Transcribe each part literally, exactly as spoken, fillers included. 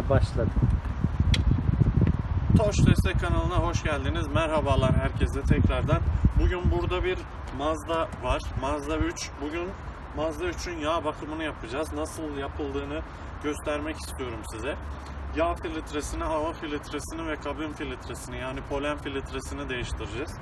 Ve başladı. Toş Destek kanalına hoş geldiniz. Merhabalar herkese tekrardan. Bugün burada bir Mazda var. Mazda üç. Bugün Mazda üçün yağ bakımını yapacağız. Nasıl yapıldığını göstermek istiyorum size. Yağ filtresini, hava filtresini ve kabin filtresini, yani polen filtresini değiştireceğiz.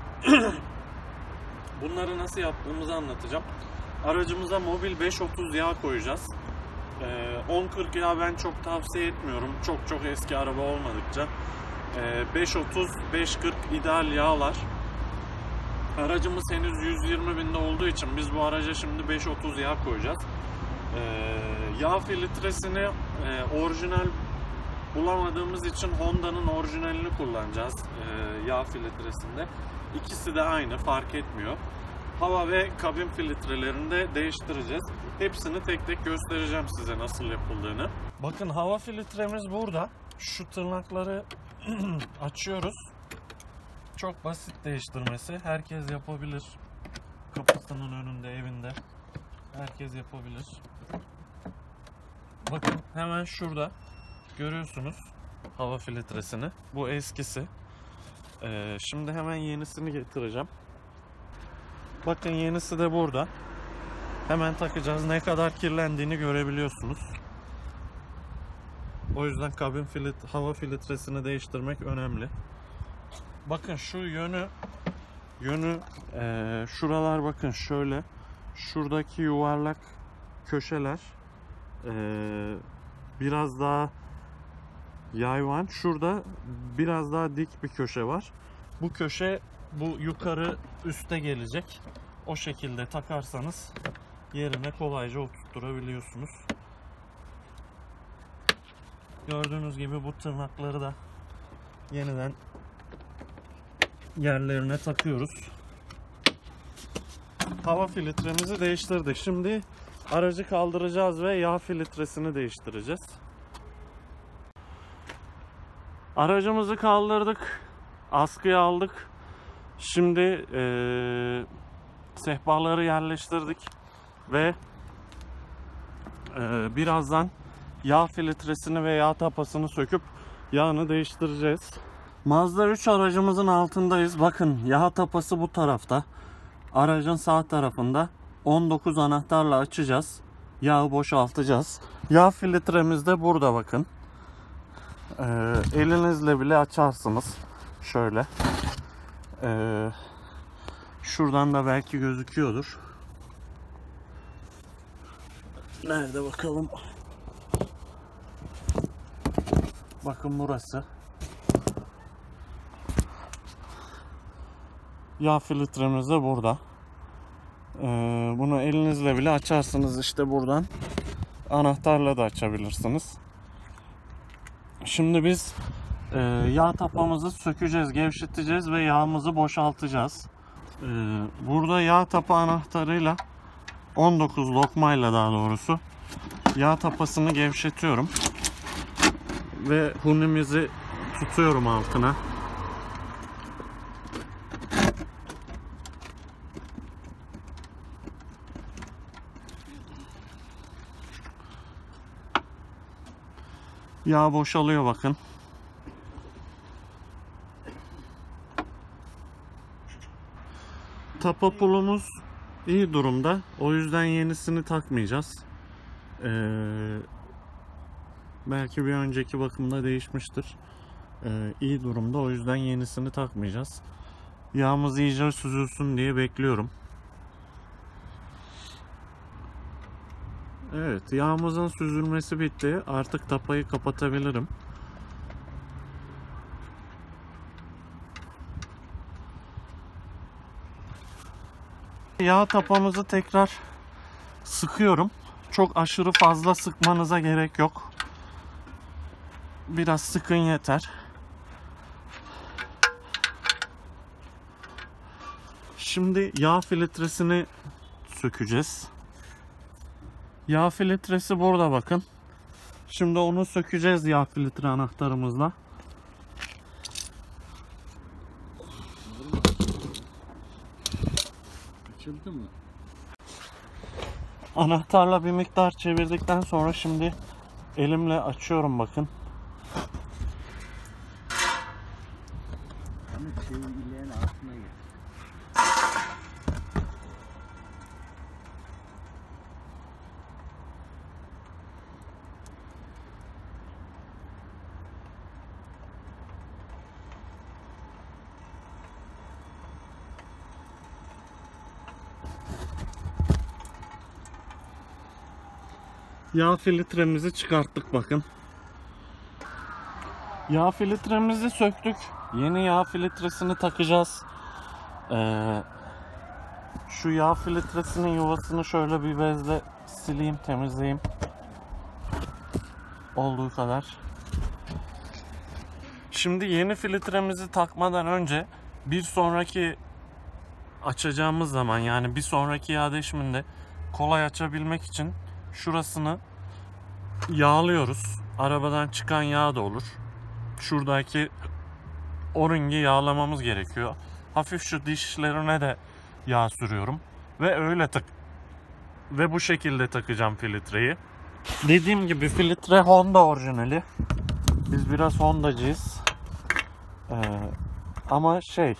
Bunları nasıl yaptığımızı anlatacağım. Aracımıza mobil beş otuz yağ koyacağız. on kırk yağ ben çok tavsiye etmiyorum. Çok çok eski araba olmadıkça. beş otuz, beş kırk ideal yağlar. Aracımız henüz yüz yirmi binde olduğu için biz bu araca şimdi beş otuz yağ koyacağız. Yağ filtresini orijinal bulamadığımız için Honda'nın orijinalini kullanacağız yağ filtresinde. İkisi de aynı, fark etmiyor. Hava ve kabin filtrelerini de değiştireceğiz. Hepsini tek tek göstereceğim size nasıl yapıldığını. Bakın, hava filtremiz burada. Şu tırnakları açıyoruz. Çok basit değiştirmesi. Herkes yapabilir. Kapısının önünde, evinde. Herkes yapabilir. Bakın hemen şurada görüyorsunuz hava filtresini. Bu eskisi. Ee, şimdi hemen yenisini getireceğim. Bakın, yenisi de burada. Hemen takacağız. Ne kadar kirlendiğini görebiliyorsunuz. O yüzden kabin filtre, hava filtresini değiştirmek önemli. Bakın şu yönü yönü e, şuralar, bakın şöyle. Şuradaki yuvarlak köşeler e, biraz daha yayvan. Şurada biraz daha dik bir köşe var. Bu köşe bu yukarı üste gelecek. O şekilde takarsanız yerine kolayca oturtturabiliyorsunuz. Gördüğünüz gibi bu tırnakları da yeniden yerlerine takıyoruz. Hava filtremizi değiştirdik. Şimdi aracı kaldıracağız ve yağ filtresini değiştireceğiz. Aracımızı kaldırdık. Askıya aldık. Şimdi ee, sehpaları yerleştirdik ve ee, birazdan yağ filtresini ve yağ tapasını söküp yağını değiştireceğiz. Mazda üç aracımızın altındayız. Bakın, yağ tapası bu tarafta. Aracın sağ tarafında. on dokuz anahtarla açacağız. Yağı boşaltacağız. Yağ filtremiz de burada, bakın. Ee, elinizle bile açarsınız. Şöyle. Ee, şuradan da belki gözüküyordur. Nerede bakalım? Bakın burası. Yağ filtremiz de burada. Ee, bunu elinizle bile açarsınız işte buradan. Anahtarla da açabilirsiniz. Şimdi biz e, yağ tapamızı sökeceğiz, gevşeteceğiz ve yağımızı boşaltacağız. Ee, burada yağ tapa anahtarıyla on dokuz lokmayla, daha doğrusu yağ tapasını gevşetiyorum ve hunimizi tutuyorum altına. Yağ boşalıyor, bakın. Tapa pulumuz iyi durumda. O yüzden yenisini takmayacağız. Ee, belki bir önceki bakımda değişmiştir. Ee, iyi durumda. O yüzden yenisini takmayacağız. Yağımız iyice süzülsün diye bekliyorum. Evet, yağımızın süzülmesi bitti. Artık tapayı kapatabilirim. Yağ tapamızı tekrar sıkıyorum. Çok aşırı fazla sıkmanıza gerek yok. Biraz sıkın yeter. Şimdi yağ filtresini sökeceğiz. Yağ filtresi burada, bakın. Şimdi onu sökeceğiz yağ filtre anahtarımızla. Açıldı mı? Anahtarla bir miktar çevirdikten sonra şimdi Elimle açıyorum bakın. Yağ filtremizi çıkarttık bakın. Yağ filtremizi söktük. Yeni yağ filtresini takacağız. Ee, şu yağ filtresinin yuvasını şöyle bir bezle sileyim, temizleyeyim. Olduğu kadar. Şimdi yeni filtremizi takmadan önce bir sonraki açacağımız zaman, yani bir sonraki yağ değişiminde kolay açabilmek için şurasını yağlıyoruz. Arabadan çıkan yağ da olur. Şuradaki o-ringi yağlamamız gerekiyor. Hafif şu dişlerine de yağ sürüyorum ve öyle tak ve bu şekilde takacağım filtreyi. Dediğim gibi filtre Honda orijinali. Biz biraz Hondacıyız. Ee, ama şey,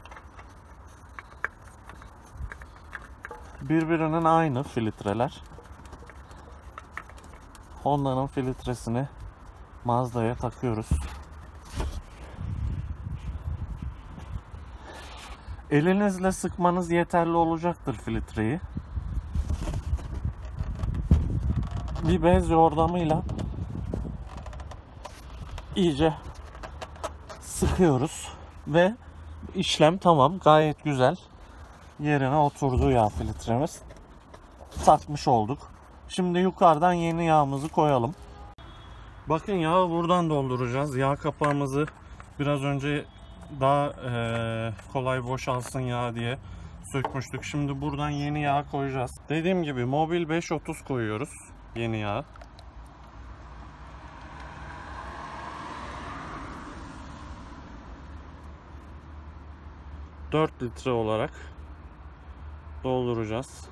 birbirinin aynı filtreler. Honda'nın filtresini Mazda'ya takıyoruz. Elinizle sıkmanız yeterli olacaktır filtreyi. Bir bez yordamıyla iyice sıkıyoruz ve işlem tamam, gayet güzel. Yerine oturdu yağ filtremiz. Takmış olduk. Şimdi yukarıdan yeni yağımızı koyalım. Bakın yağı buradan dolduracağız. Yağ kapağımızı biraz önce daha e, kolay boşalsın yağ diye sökmüştük. Şimdi buradan yeni yağ koyacağız. Dediğim gibi Mobil beş otuz koyuyoruz yeni yağ. dört litre olarak dolduracağız.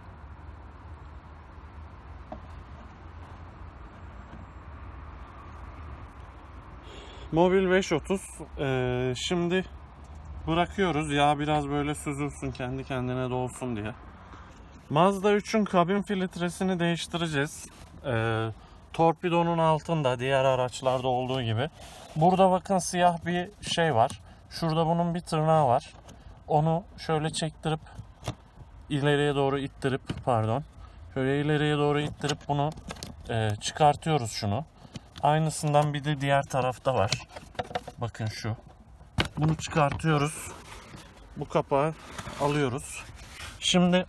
Mobil beş otuz. Ee, şimdi bırakıyoruz. Yağ biraz böyle süzülsün, kendi kendine dolsun diye. Mazda üçün kabin filtresini değiştireceğiz. Ee, torpidonun altında, diğer araçlarda olduğu gibi. Burada bakın siyah bir şey var. Şurada bunun bir tırnağı var. Onu şöyle çektirip ileriye doğru ittirip pardon. Şöyle ileriye doğru ittirip bunu e, çıkartıyoruz şunu. Aynısından bir de diğer tarafta var. Bakın şu. Bunu çıkartıyoruz. Bu kapağı alıyoruz. Şimdi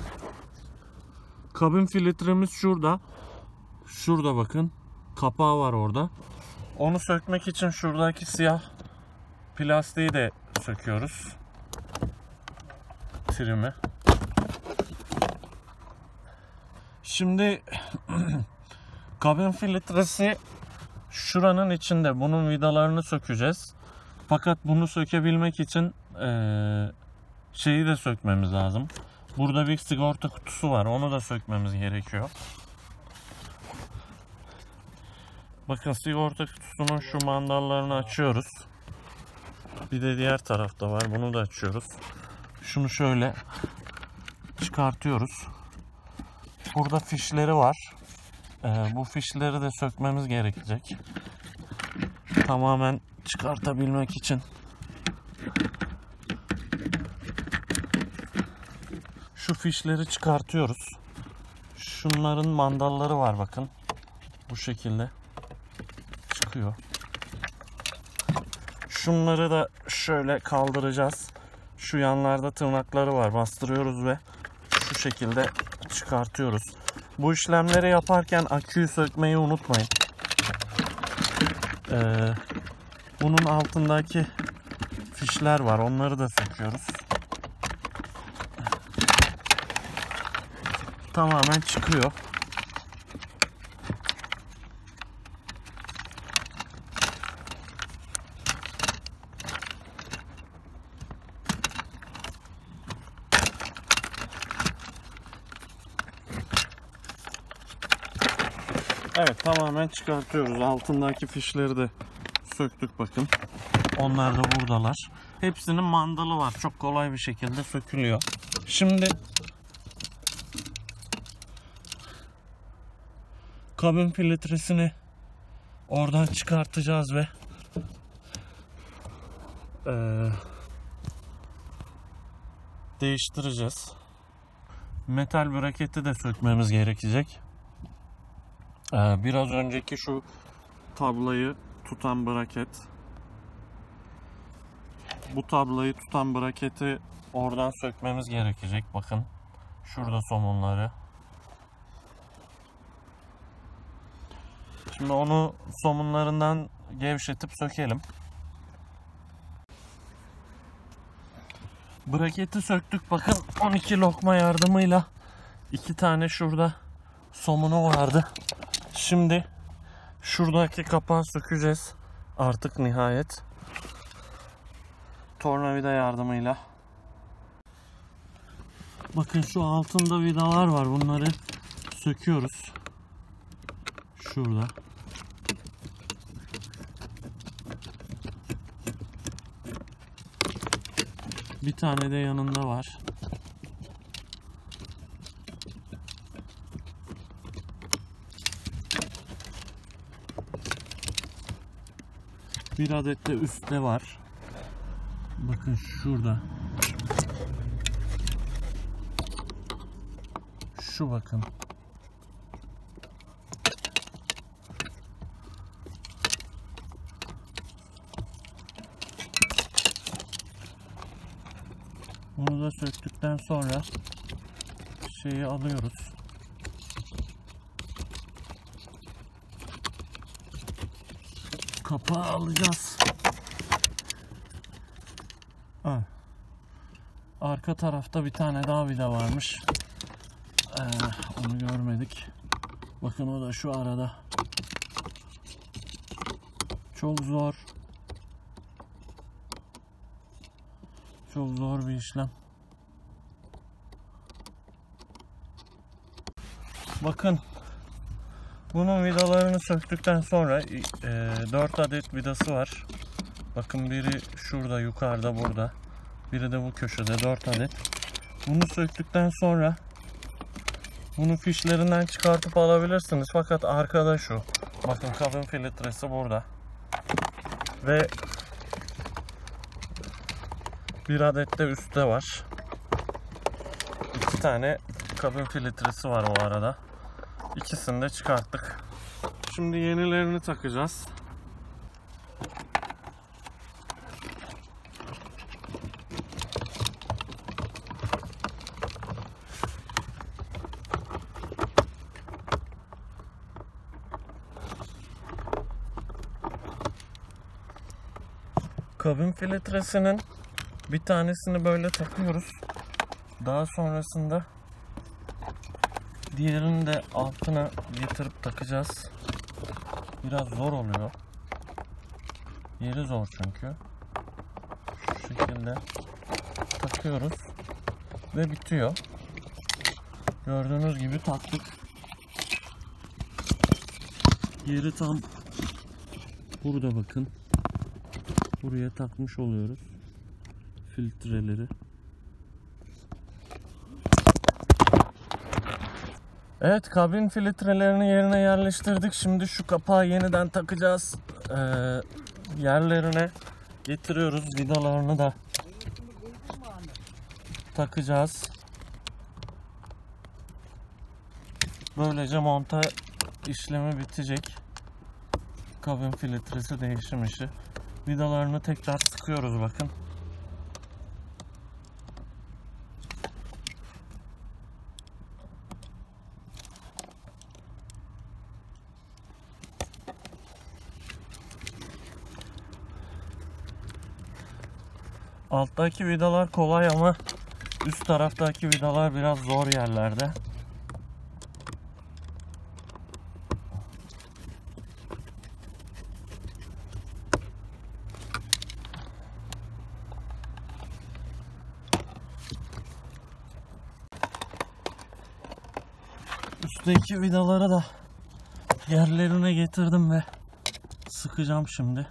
kabin filtremiz şurada. Şurada bakın. Kapağı var orada. Onu sökmek için şuradaki siyah plastiği de söküyoruz. Trimi. Şimdi kabin filtresi şuranın içinde. Bunun vidalarını sökeceğiz. Fakat bunu sökebilmek için ee, şeyi de sökmemiz lazım. Burada bir sigorta kutusu var. Onu da sökmemiz gerekiyor. Bakın sigorta kutusunun şu mandallarını açıyoruz. Bir de diğer tarafta var. Bunu da açıyoruz. Şunu şöyle çıkartıyoruz. Burada fişleri var. Ee, bu fişleri de sökmemiz gerekecek. Tamamen çıkartabilmek için. Şu fişleri çıkartıyoruz. Şunların mandalları var bakın. Bu şekilde çıkıyor. Şunları da şöyle kaldıracağız. Şu yanlarda tırnakları var. Bastırıyoruz ve şu şekilde çıkartıyoruz. Bu işlemleri yaparken aküyü sökmeyi unutmayın. Ee, bunun altındaki fişler var. Onları da söküyoruz. Tamamen çıkıyor. Evet, tamamen çıkartıyoruz. Altındaki fişleri de söktük bakın. Onlar da buradalar. Hepsinin mandalı var. Çok kolay bir şekilde sökülüyor. Şimdi kabin filtresini oradan çıkartacağız ve ee, değiştireceğiz. Metal braketi de sökmemiz gerekecek. Ee, biraz önceki şu tablayı tutan braket, bu tablayı tutan braketi oradan sökmemiz gerekecek. Bakın şurada somunları. Şimdi onu somunlarından gevşetip sökelim. Braketi söktük. Bakın on iki lokma yardımıyla iki tane şurada somunu vardı. Şimdi şuradaki kapağı sökeceğiz. Artık nihayet. Tornavida yardımıyla. Bakın şu altında vidalar var. Bunları söküyoruz. Şurada. Bir tane de yanında var. Bir adet de üstte var. Bakın şurada. Şu bakın. Bunu da söktükten sonra şeyi alıyoruz. Kapağı alacağız. Ha. Arka tarafta bir tane daha vida varmış. Ee, onu görmedik. Bakın o da şu arada. Çok zor. Çok zor bir işlem. Bakın. Bunun vidalarını söktükten sonra e, dört adet vidası var. Bakın biri şurada yukarıda burada. Biri de bu köşede, dört adet. Bunu söktükten sonra bunu fişlerinden çıkartıp alabilirsiniz. Fakat arkada şu. Bakın kabin filtresi burada. Ve bir adet de üstte var. İki tane kabin filtresi var o arada. İkisini de çıkarttık. Şimdi yenilerini takacağız. Kabin filtresinin bir tanesini böyle takıyoruz. Daha sonrasında diğerini de altına getirip takacağız. Biraz zor oluyor. Yeri zor çünkü. Şu şekilde takıyoruz ve bitiyor. Gördüğünüz gibi taktık. Yeri tam burada bakın. Buraya takmış oluyoruz filtreleri. Evet, kabin filtrelerini yerine yerleştirdik. Şimdi şu kapağı yeniden takacağız. Ee, yerlerine getiriyoruz. Vidalarını da takacağız. Böylece monta işlemi bitecek. Kabin filtresi değişim işi. Vidalarını tekrar sıkıyoruz bakın. Alttaki vidalar kolay ama üst taraftaki vidalar biraz zor yerlerde. Üstteki vidaları da yerlerine getirdim ve sıkacağım şimdi.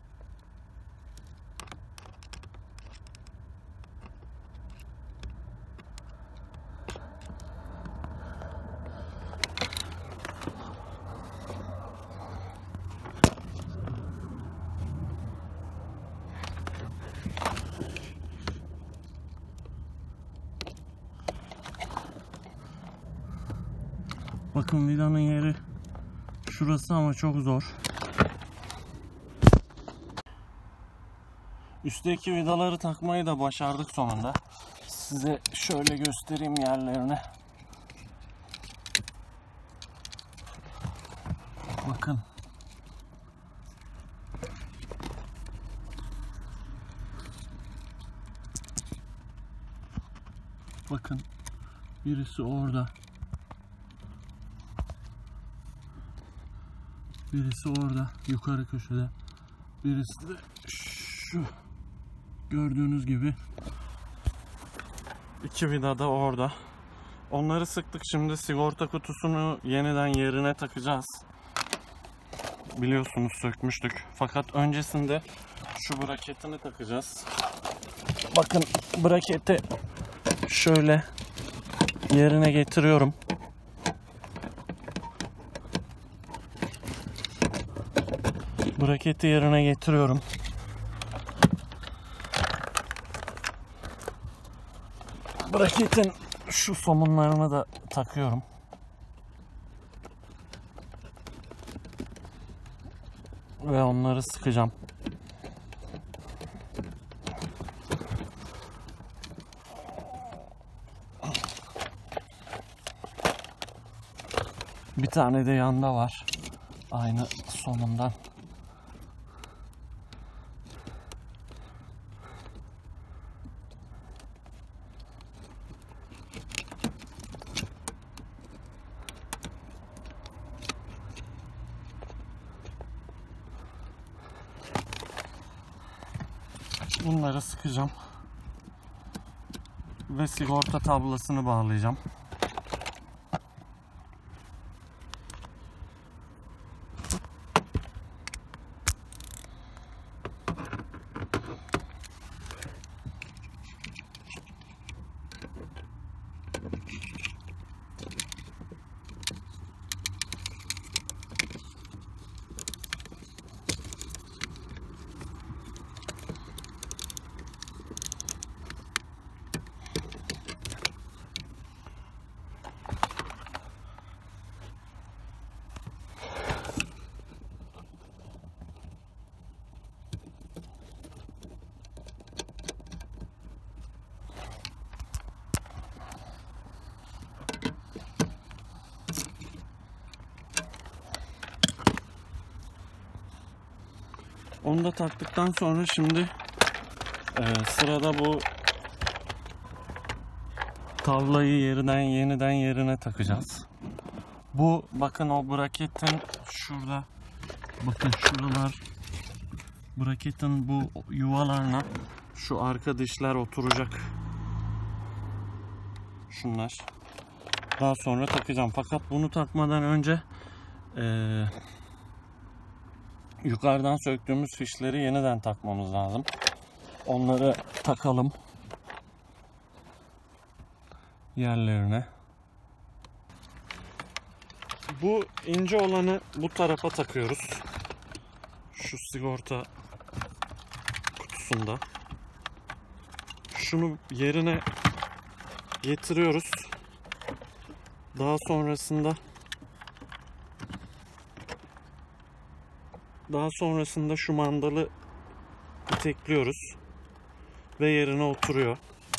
Bakın vidanın yeri şurası ama çok zor. Üstteki vidaları takmayı da başardık sonunda. Size şöyle göstereyim yerlerini. Bakın. Bakın. Birisi orada. Birisi orada, yukarı köşede. Birisi de şu. Gördüğünüz gibi. İki vida da orada. Onları sıktık. Şimdi sigorta kutusunu yeniden yerine takacağız. Biliyorsunuz sökmüştük. Fakat öncesinde şu braketini takacağız. Bakın braketi şöyle yerine getiriyorum. Braketi yerine getiriyorum. Braketin şu somunlarını da takıyorum. Ve onları sıkacağım. Bir tane de yanda var. Aynı somundan. Bunları sıkacağım ve sigorta tablasını bağlayacağım. Onu da taktıktan sonra şimdi e, sırada bu tavlayı yerden yeniden yerine takacağız. Bu bakın o braketin şurada, bakın şuralar, braketin bu yuvalarına şu arka dişler oturacak. Şunlar. Daha sonra takacağım. Fakat bunu takmadan önce eee yukarıdan söktüğümüz fişleri yeniden takmamız lazım. Onları takalım yerlerine. Bu ince olanı bu tarafa takıyoruz. Şu sigorta kutusunda. Şunu yerine getiriyoruz. Daha sonrasında Daha sonrasında şu mandalı itekliyoruz ve yerine oturuyor.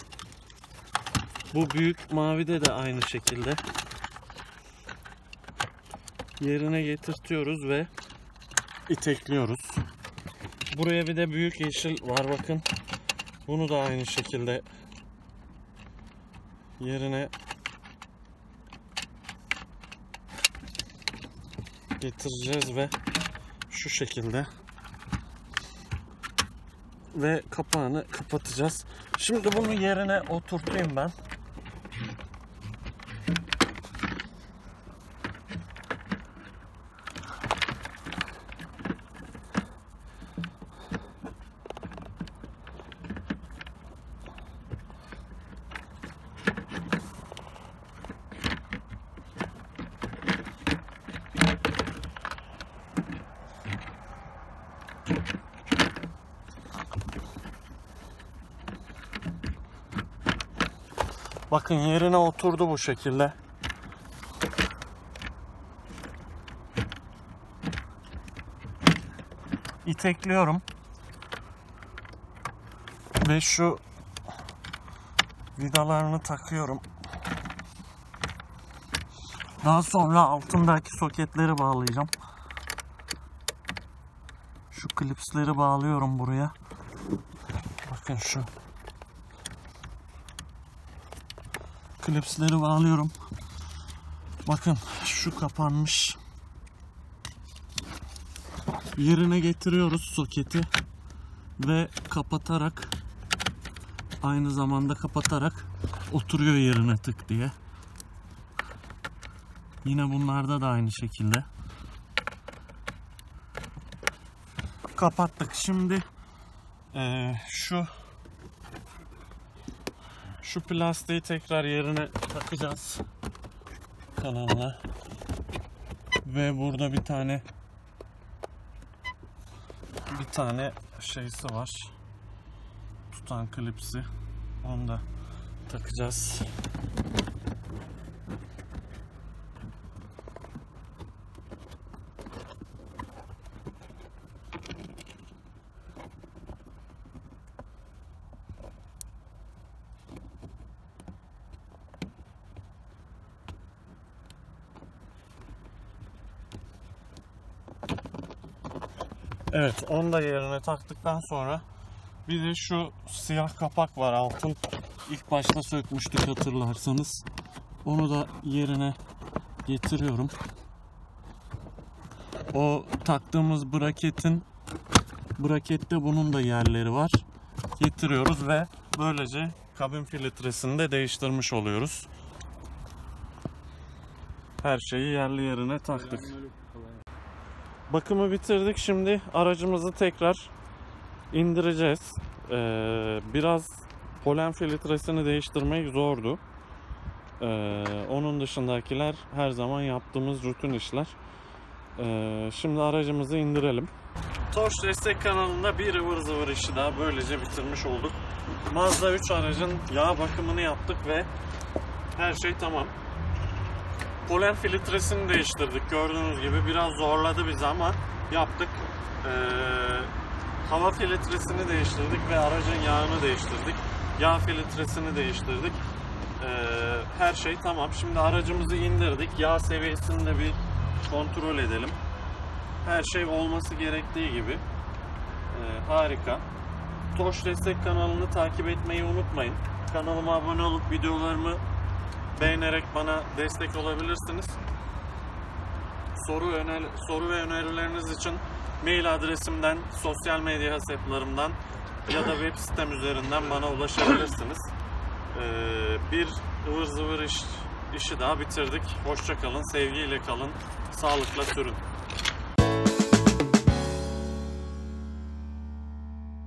Bu büyük mavide de aynı şekilde yerine getirtiyoruz ve itekliyoruz. Buraya bir de büyük yeşil var, bakın. Bunu da aynı şekilde yerine getireceğiz ve şu şekilde ve kapağını kapatacağız. Şimdi bunu yerine oturtayım ben. Bakın yerine oturdu bu şekilde. İtekliyorum. Ve şu vidalarını takıyorum. Daha sonra altındaki soketleri bağlayacağım. Şu klipsleri bağlıyorum buraya. Bakın şu. Klipsleri bağlıyorum. Bakın şu kapanmış. Yerine getiriyoruz soketi ve kapatarak, aynı zamanda kapatarak oturuyor yerine tık diye. Yine bunlarda da aynı şekilde. Kapattık. Şimdi ee, şu şu plastiği tekrar yerine takacağız kanalına. Ve burada bir tane bir tane şeysi var. Tutan klipsi. Onu da takacağız. Evet, onu da yerine taktıktan sonra bir de şu siyah kapak var, altın. İlk başta sökmüştük hatırlarsanız. Onu da yerine getiriyorum. O taktığımız braketin brakette bunun da yerleri var. Getiriyoruz ve böylece kabin filtresini de değiştirmiş oluyoruz. Her şeyi yerli yerine taktık. Bakımı bitirdik. Şimdi aracımızı tekrar indireceğiz. Ee, biraz polen filtresini değiştirmek zordu. Ee, onun dışındakiler her zaman yaptığımız rutin işler. Ee, şimdi aracımızı indirelim. Toş Destek kanalında bir ıvır zıvır işi daha böylece bitirmiş olduk. Mazda üç aracın yağ bakımını yaptık ve her şey tamam. Polen filtresini değiştirdik. Gördüğünüz gibi biraz zorladı bizi ama yaptık. Ee, hava filtresini değiştirdik ve aracın yağını değiştirdik. Yağ filtresini değiştirdik. Ee, her şey tamam. Şimdi aracımızı indirdik. Yağ seviyesini de bir kontrol edelim. Her şey olması gerektiği gibi. Ee, harika. Toş Destek kanalını takip etmeyi unutmayın. Kanalıma abone olup videolarımı beğenerek bana destek olabilirsiniz. Soru, öner soru ve önerileriniz için mail adresimden, sosyal medya hesaplarımdan ya da web sitem üzerinden bana ulaşabilirsiniz. Ee, bir ıvır zıvır iş, işi daha bitirdik. Hoşça kalın, sevgiyle kalın, sağlıkla sürün.